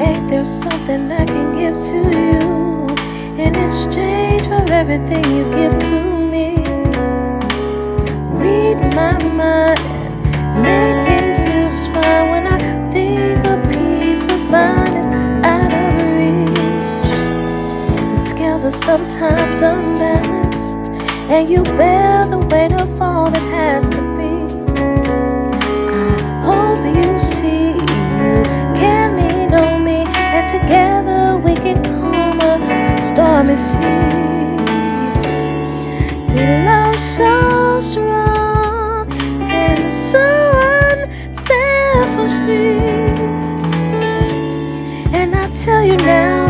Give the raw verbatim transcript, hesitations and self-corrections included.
Ain't there something I can give to you in exchange for everything you give to me? Read my mind and make me feel fine when I think a peace of mind is out of reach. The scales are sometimes unbalanced, and you bear the weight of all that has to be. I hope you see you can lean on me, and together we can calm a stormy sea. We love so strong and so unselfishly, and I tell you now,